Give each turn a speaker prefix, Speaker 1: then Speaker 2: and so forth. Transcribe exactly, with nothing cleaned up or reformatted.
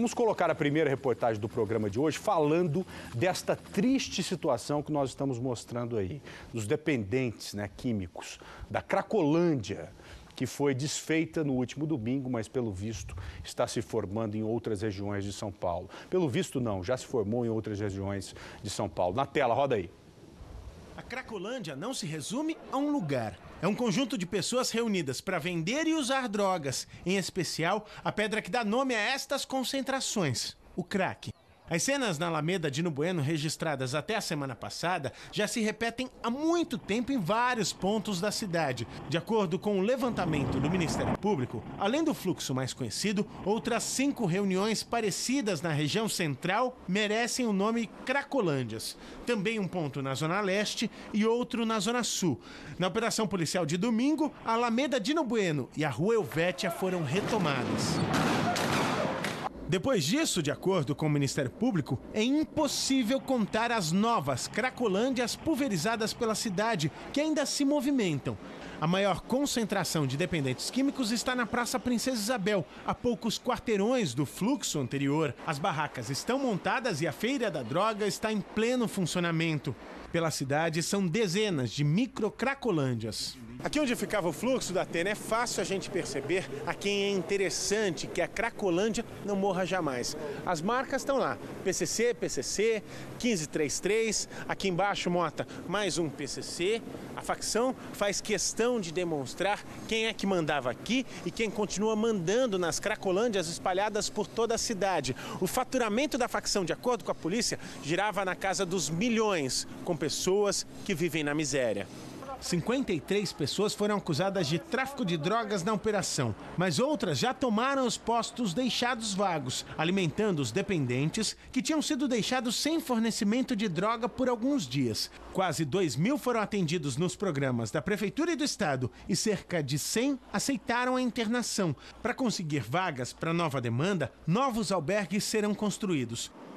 Speaker 1: Vamos colocar a primeira reportagem do programa de hoje falando desta triste situação que nós estamos mostrando aí, dos dependentes, né, químicos, da Cracolândia, que foi desfeita no último domingo, mas pelo visto está se formando em outras regiões de São Paulo. Pelo visto não, já se formou em outras regiões de São Paulo. Na tela, roda aí.
Speaker 2: A Cracolândia não se resume a um lugar. É um conjunto de pessoas reunidas para vender e usar drogas, em especial a pedra que dá nome a estas concentrações, o crack. As cenas na Alameda Dino Bueno registradas até a semana passada já se repetem há muito tempo em vários pontos da cidade. De acordo com o levantamento do Ministério Público, além do fluxo mais conhecido, outras cinco reuniões parecidas na região central merecem o nome Cracolândias. Também um ponto na Zona Leste e outro na Zona Sul. Na operação policial de domingo, a Alameda Dino Bueno e a Rua Helvétia foram retomadas. Depois disso, de acordo com o Ministério Público, é impossível contar as novas Cracolândias pulverizadas pela cidade, que ainda se movimentam. A maior concentração de dependentes químicos está na Praça Princesa Isabel, a poucos quarteirões do fluxo anterior. As barracas estão montadas e a Feira da Droga está em pleno funcionamento. Pela cidade, são dezenas de microcracolândias. Aqui onde ficava o fluxo da Atena é fácil a gente perceber a quem é interessante que a Cracolândia não morra jamais. As marcas estão lá, P C C, P C C, quinze trinta e três, aqui embaixo, Mota, mais um P C C. A facção faz questão de demonstrar quem é que mandava aqui e quem continua mandando nas Cracolândias espalhadas por toda a cidade. O faturamento da facção, de acordo com a polícia, girava na casa dos milhões, com pessoas que vivem na miséria. cinquenta e três pessoas foram acusadas de tráfico de drogas na operação, mas outras já tomaram os postos deixados vagos, alimentando os dependentes que tinham sido deixados sem fornecimento de droga por alguns dias. Quase dois mil foram atendidos nos programas da Prefeitura e do Estado e cerca de cem aceitaram a internação. Para conseguir vagas para nova demanda, novos albergues serão construídos.